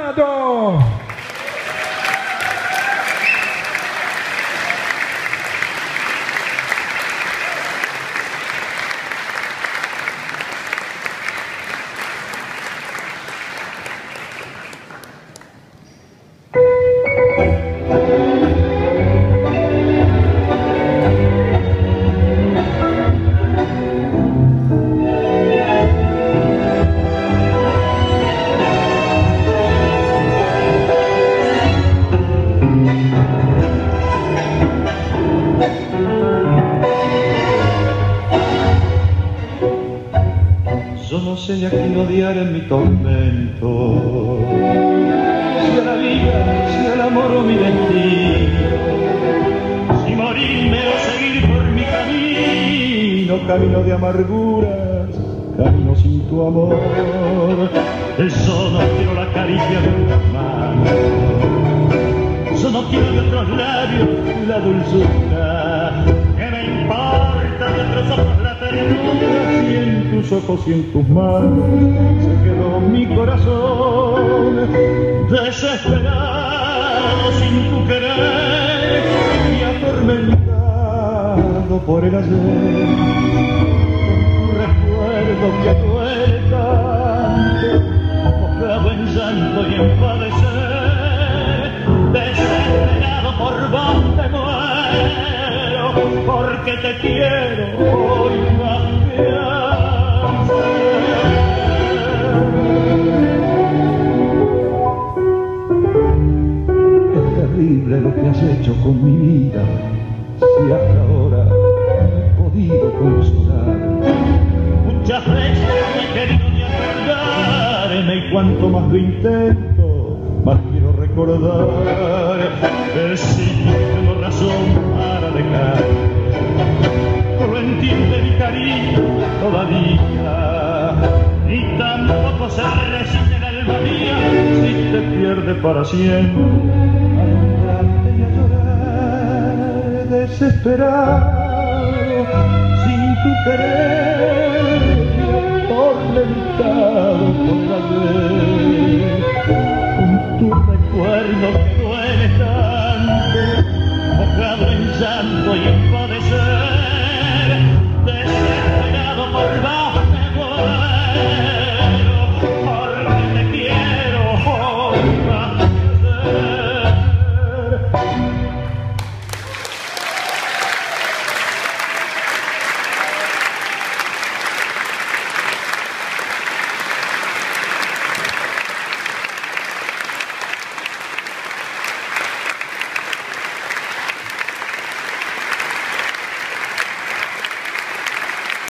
Maldonado. Yo no sé a quién odiar en mi tormento, si a la vida, si al amor o mi destino, si morirme o seguir por mi camino, camino de amarguras, camino sin tu amor. Yo no quiero la caricia de tus manos, yo no quiero de otros labios la dulzura. ¿Qué me importa de otros ojos la ternura? Si en tus ojos y en tus manos se quedó mi corazón, desesperado sin tu querer y atormentado por el ayer. Con tu recuerdo que duele tanto, mojado en llanto y en padecer, desesperado por vos te muero, porque te quiero hoy más que ayer. Es terrible lo que has hecho con mi vida, si hasta ahora he podido consolar. Muchas veces no he querido ni acordarme, y cuanto más lo intento, más quiero recordar que sí tengo razón para dejar. No lo entiende mi cariño todavía, ni tampoco se resigna el alma mía si te pierde para siempre. A nombrarte y a llorar desesperado, sin tu querer y atormentado por la vez. Con tu recuerdo que duele tanto, mojado en llanto y en padecer, desesperado por vos me muero, porque te quiero hoy.